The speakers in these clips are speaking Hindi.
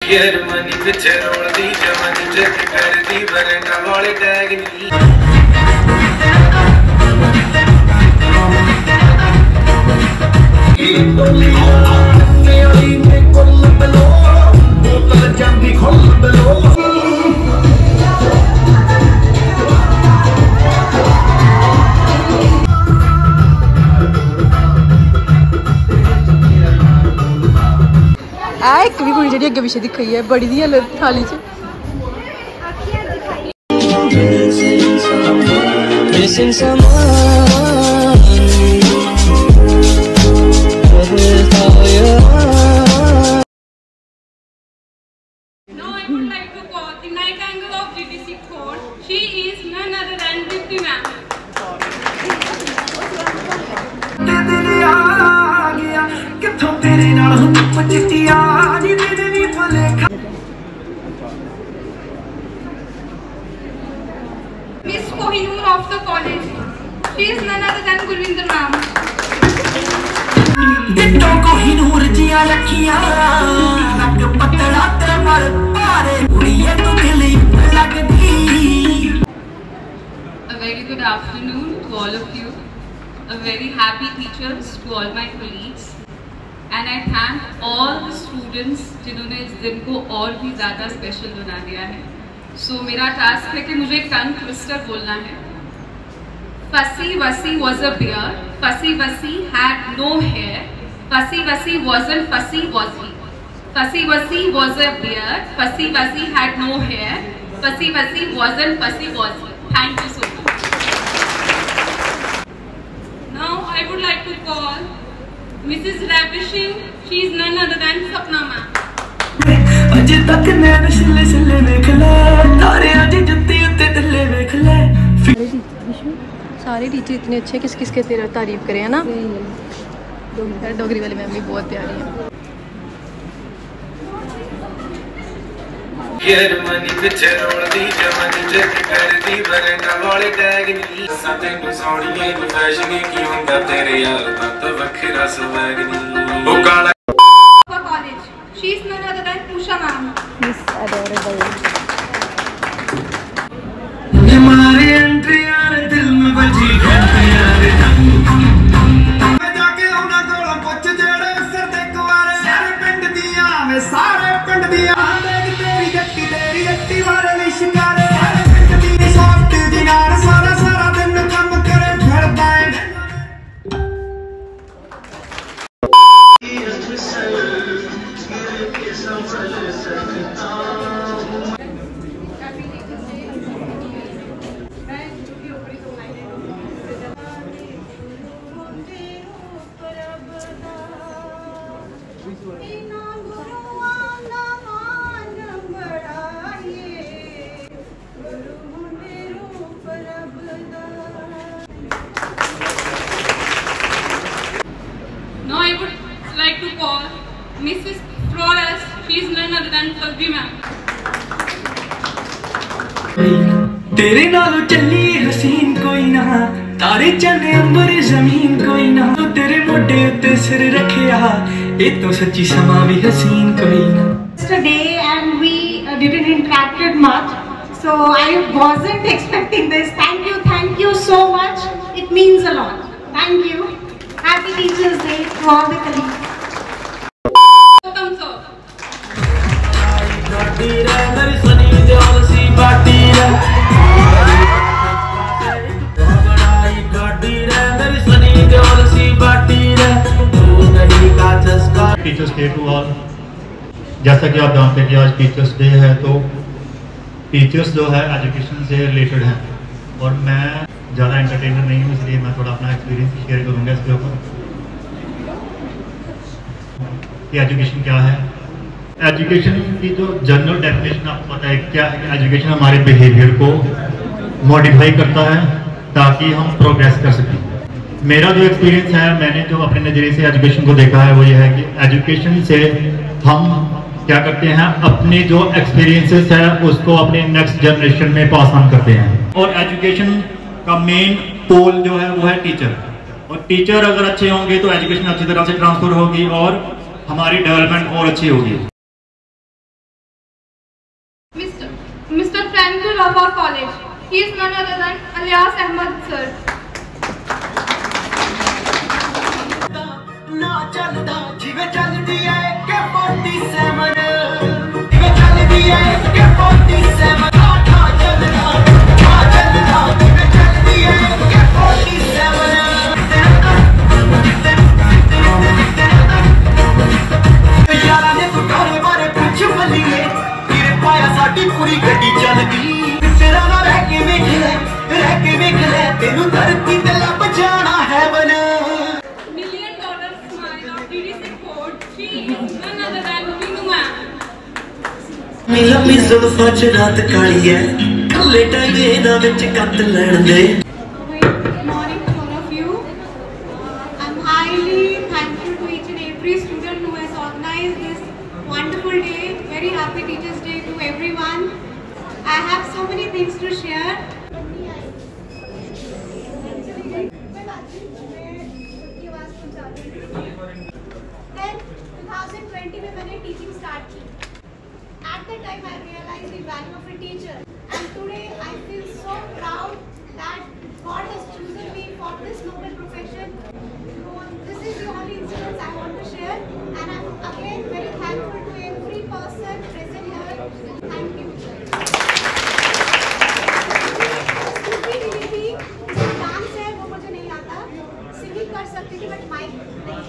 जर्मनी पिछे रोल दी जवानी चेक कर दी बरंडा वाले टैग नी एक भी कुड़ी जी अगे पिछे दिखाई है बड़ी दी थाली च Now I would like to call the night angle of GDC court. She is none other than Dipti ma'am. Miss Kohinoor of the college. She is none other than Gurvinder ma'am. दिटो Kohinoor जिया लखिया लग पतला तमर पारे कुड़िए तू मिली लगदी. A very good afternoon to all of you. A very happy teachers to all my colleagues. And I thank all the students जिन्होंने इस दिन को और भी ज़्यादा स्पेशल बना दिया है. So मेरा टास्क है कि मुझे टंग ट्विस्टर बोलना है. Fussy Wussy was a bear. Fussy Wussy had no hair. Fussy Wussy wasn't fussy, was he? Fussy Wussy was a bear. Fussy Wussy had no hair. Fussy Wussy wasn't fussy, was he? Thank you so much. Now I would like to call Mrs. Ravishing. She is none other than Sapna ma'am. अजे तक नैन शिले शिले देख ले तारे अजे जुत्ती उत्ते टल्ले देख ले. सारे टीचर इतने अच्छे किस किस के तेरा तारीफ करें है ना. डोगरी वाली मैम भी बहुत प्यारी है. जर्मनी पिछे रोल दी जवानी चेक कर दी बरंडा वाले टैग नी तैनू सोहणिए नी फैशन की हुंदा तेरे यार दा वखरा स्वैग नी ओ काला College. She is none other than Pusha ma'am. Miss adorable. हमारे एंट्री यार दिल में बजी घंटी यार मैं जाके आउना कोल पुछ जेड़े सिर ते कुवारे सारे पिंड दियां वे सारे पिंड दियां देख तेरी जट्टी वाले ली शिकारे सारे पिंड दी सॉफ्ट दिनार सारा सारा दिन काम करे फिरदा है. Now I would like to call Mrs. Flores. She is none other than Kalbi ma'am. तेरे नालों चली हसीन कोई ना तारे चने अंबर जमीन कोई ना तो तेरे मोटे उत्ते सिर रखिया ये तो सच्ची समा भी हसीन कोई ना. Yesterday and we didn't interacted much, so I wasn't expecting this. Thank you so much. It means a lot. Thank you. Happy Teachers Day to all the colleagues. Welcome sir. Teachers day to all. जैसा कि आप जानते हैं कि आज टीचर्स डे है तो टीचर्स जो है एजुकेशन से रिलेटेड हैं और मैं ज़्यादा एंटरटेनर नहीं हूँ इसलिए मैं थोड़ा अपना एक्सपीरियंस शेयर करूँगा इसके ऊपर कि एजुकेशन क्या है. एजुकेशन की जो जनरल डेफिनेशन आपको पता है क्या है. एजुकेशन हमारे बिहेवियर को मॉडिफाई करता है ताकि हम प्रोग्रेस कर सकें. मेरा जो एक्सपीरियंस है मैंने जो अपने नज़रिए से एजुकेशन को देखा है वो ये है कि एजुकेशन से हम क्या करते हैं अपने जो एक्सपीरियंसेस है उसको अपने नेक्स्ट जनरेशन में पास ऑन करते हैं. और एजुकेशन का मेन पोल जो है वो है टीचर. और टीचर अगर अच्छे होंगे तो एजुकेशन अच्छी तरह से ट्रांसफर होगी और हमारी डेवलपमेंट और अच्छी होगी. Mr. Frankel of our college. He is none other than Alias Ahmed sir. ना चलदा जिवे चलदी है के 47 जिवे चलदी है के 47 आठा चलदा जिवे चलदी है के 47 यारा ने तू घरे बारे पूछ बलिए तेरे पाया साडी पूरी गड्डी चल गई तेरा ना रह के वेख ले तेनू धरती ते लब जाना है बन लंबी जुल्फा च रात काली है लेटा गए ना विच कत लैण दे Good morning to all of you. I'm highly thankful to each and every student who has organized this wonderful day. Very happy Teachers' Day to everyone. I have so many things to share. Then 2020 में मैंने teaching start की. At that time, I realized the value of a teacher, and today I feel so proud that God has chosen me for this noble profession. So this is the only incident I want to share, and I'm again very thankful to every person present here. Thank you. Stupidity थी, जो डांस है वो मुझे नहीं आता. सिंगिंग कर सकती थी बट माइक नहीं.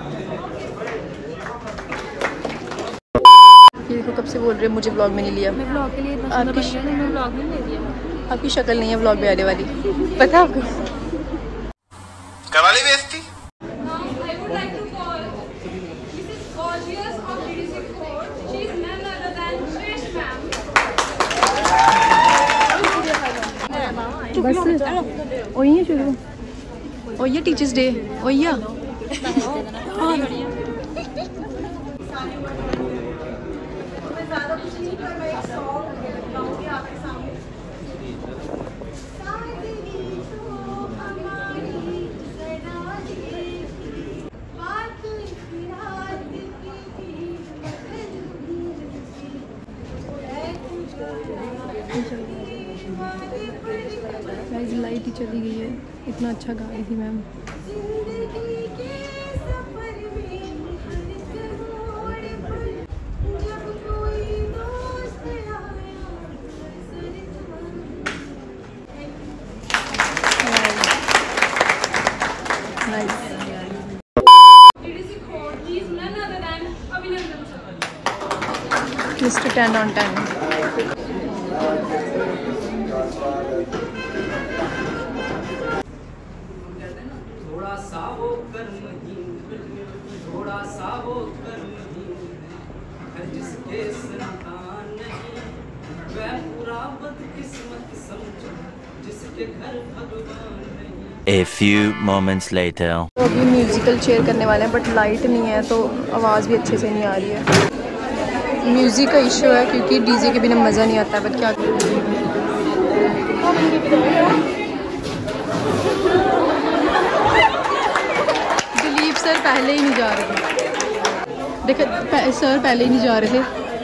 ये देखो कब से बोल रहे हैं मुझे व्लॉग में नहीं लिया. मैं व्लॉग के लिए मैं व्लॉग में ले दिया. आपकी शक्ल नहीं है व्लॉग में आने वाली, पता है आपको. करवा ली बेइज्जती. I would like to call Mrs. Gorgeous of DDC Court. She is none other than Trish ma'am. बस वही है शुरू. और ये टीचर्स डे वही है. ज़्यादा कुछ नहीं कर मैं एक सॉन्ग गाऊंगी आपके सामने. गाइस लाइट ही चली गई है. इतना अच्छा गा रही थी मैम. Mr. 10 on 10. थोड़ा सा वो कर्महीन थोड़ा सा वो कर्महीन है जिसके संतान नहीं वह पूरा बदकिस्मत समझो जिसके घर भगवान नहीं. A few moments later. तो अभी म्यूजिकल चेयर करने वाले हैं बट लाइट नहीं है तो आवाज़ भी अच्छे से नहीं आ रही है. म्यूज़िक का इशू है क्योंकि डीजे के बिना मज़ा नहीं आता. बट क्या दिलीप सर पहले ही नहीं जा रहे थे. देखो सर पहले ही नहीं जा रहे थे.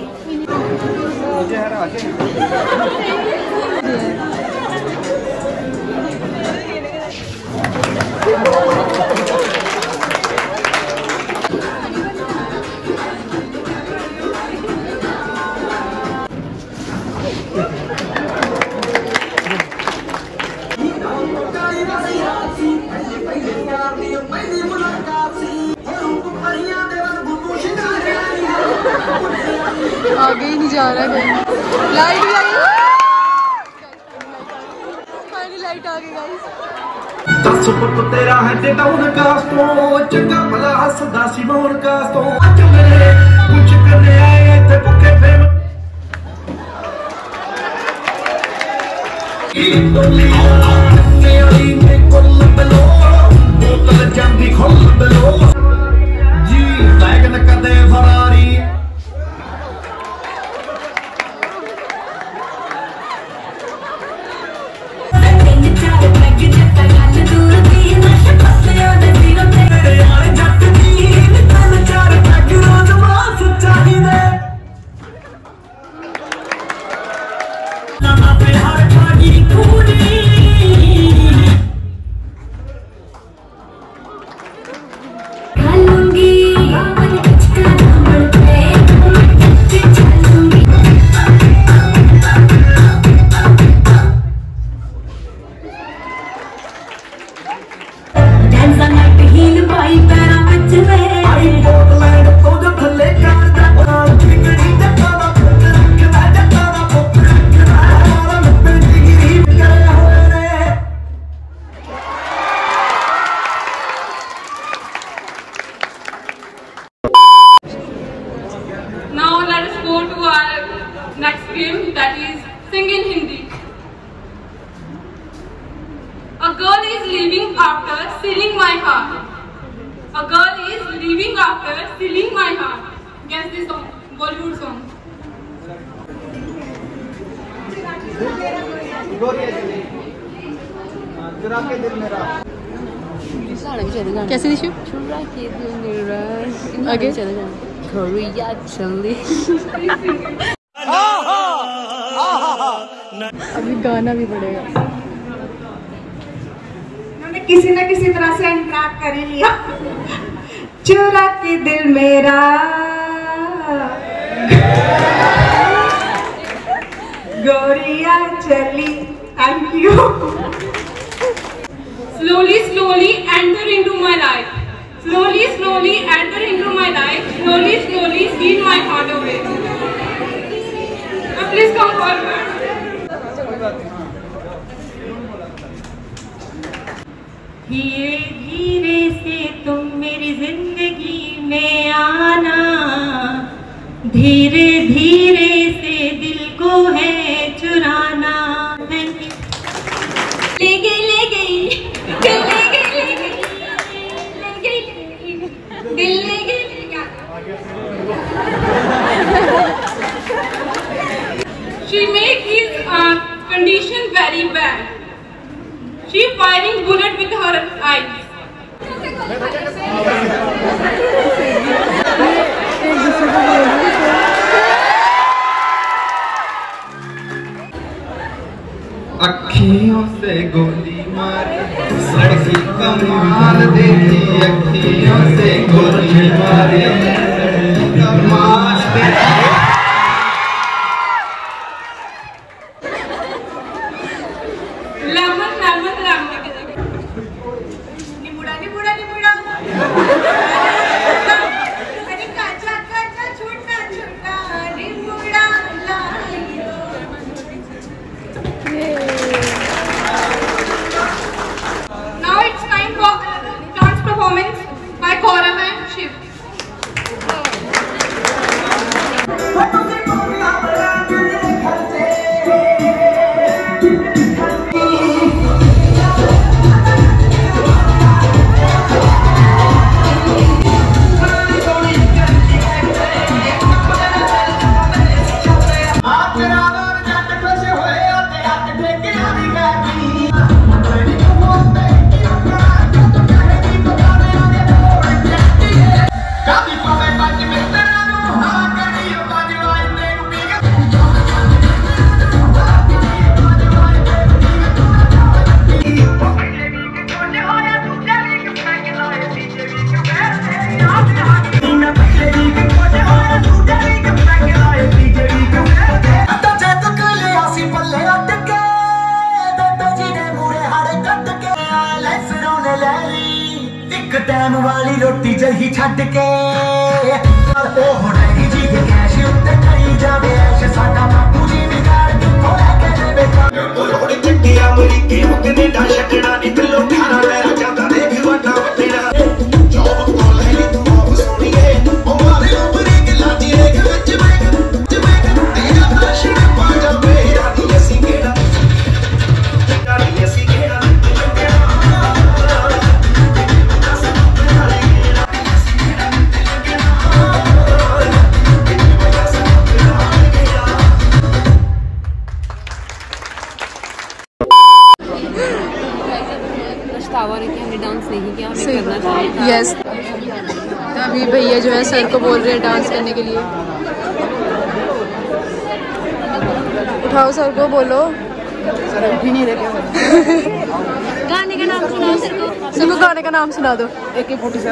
आगे ही नहीं जा रहा है. लाइट भी आई. फाइनली लाइट आ गई गाइस. दस फुट तेरा है ते डाउन कास्ट तो चंगा भला हसदा सी मोर कास्ट तो अज मेरे कुछ करने आए ते भुखे फेम की टोली मेरी में कुल बलो बोतल जंदी खोल बलो जी बैग न कदे Ferrari next film, that is Sing in Hindi. A girl is leaving after stealing my heart. A girl is leaving after stealing my heart. Guess this song, Bollywood song. कैसे दिशु? आगे अभी गाना भी पड़ेगा। मैंने किसी न किसी तरह से इंट्रैप कर ही लिया। चुरा के दिल मेरा गोरिया चली। Thank you. Slowly, slowly enter into my life. Slowly, slowly enter into my life. Slowly, slowly steal my heart away. Now please come forward. धीरे धीरे से तुम मेरी जिंदगी में आना, धीरे धीरे से दिल को है चुराना। ले गई ले गई दिल ले गई ले गई ले गई दिल ले गई। She make his condition very bad. She firing bullet with her eyes. अखियों से गोली मारी सड़की कमाल देखी, अखियों से गोली मारी कमाल देखी। Lemon, lemon, lemon. निमुड़ा निमुड़ा निमुड़ा। अरे काचा काचा छोटा छोटा निमुड़ा लाइयो। Now it's time for dance performance by Gaurav and Shiv. Time वाली रोटी जही छड्ड के ओह नहीं जी के कैश उत्ते करी जावे ऐश साडा बापू जी विगाड़ किथों लैके देवे रोड चट्टिया अमरीके कनेडा छड्डना नहीं पिल्लो 18 मेरा जांदा देख वड्डा वड्डा जॉब कॉल है तू आप सोणीए ओ मारे ऊपरी गला दी एक विच मैं तेरा भाषण पा जावे रानी असी केड़ा यस अभी भैया जो है सर को बोल रहे हैं डांस करने के लिए। उठाओ सर को, बोलो। सर उठ ही नहीं रहे। गाने का नाम सुनाओ सर को। सर को गाने का नाम सुना दो। AK-47।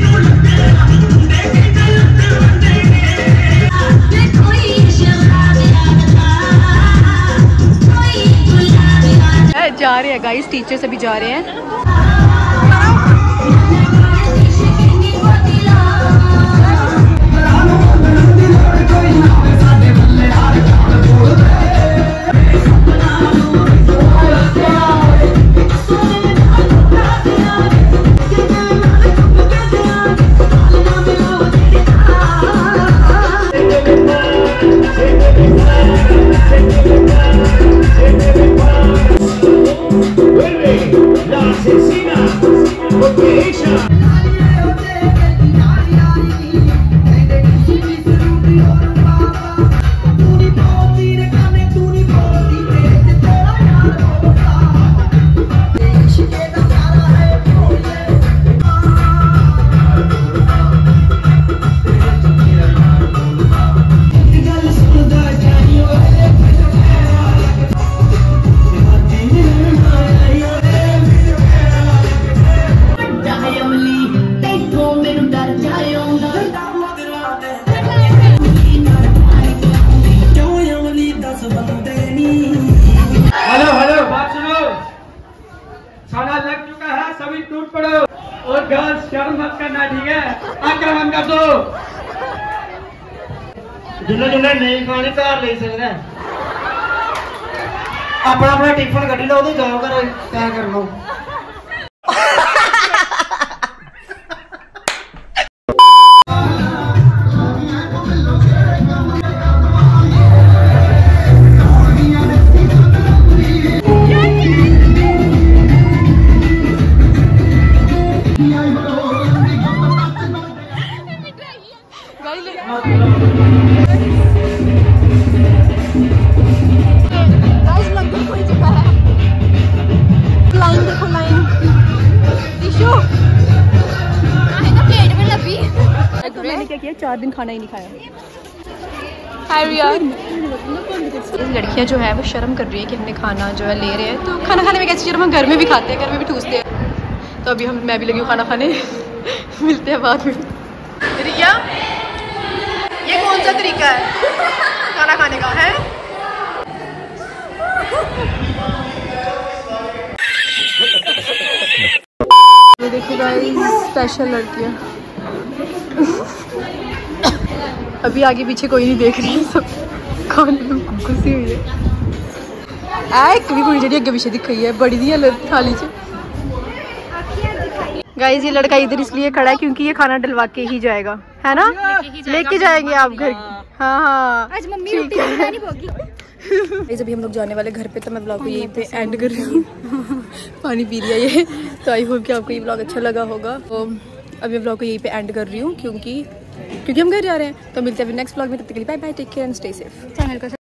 Shall I जा रहे हैं गाइस, टीचर्स अभी जा रहे हैं। खाना लग चुका है, सभी टूट पड़ो और गर्ल्स शर्म मत करना, ठीक है? आक्रमण कर दो। जिन्हें नहीं खाने घर ले सकता है, अपना अपना टिफिन कटी लो, जाओ कर तय कर लो। मैंने क्या किया, 4 दिन खाना ही नहीं खाया। लड़कियां जो है वो शर्म कर रही है कि हमने खाना जो है ले रहे हैं, तो खाना खाने में कैसी शर्म, हम घर में भी खाते हैं, घर में भी ठूसते हैं। तो अभी मैं भी लगी हूँ खाना खाने। मिलते हैं बाद में। रिया, ये कौन सा तरीका है खाना खाने का है? ये देखो गाइस, स्पेशल लड़कियाँ। अभी आगे पीछे कोई नहीं देख रही है, सब खाने में घुसी हुई है। कभी कोई जड़ी अगे पीछे दिख रही है, बड़ी दी थाली च। गाइस ये लड़का इधर इसलिए खड़ा है क्योंकि ये खाना डलवा के ही जाएगा, है ना? लेके जाएंगे आप घर। हाँ आज मम्मी रोटी बनानी होगी। अभी हम लोग जाने वाले घर पे, तो मैं ब्लॉग को यहीं पे एंड कर रही हूँ। पानी पी लिया ये, तो आई होप कि आपको ये ब्लॉग अच्छा लगा होगा। तो अभी मैं ब्लॉग को यहीं पे एंड कर रही हूँ क्योंकि हम घर जा रहे हैं। तो मिलते हैं अभी नेक्स्ट ब्लॉग में, तब तक के लिए bye bye, take care and stay safe. Channel को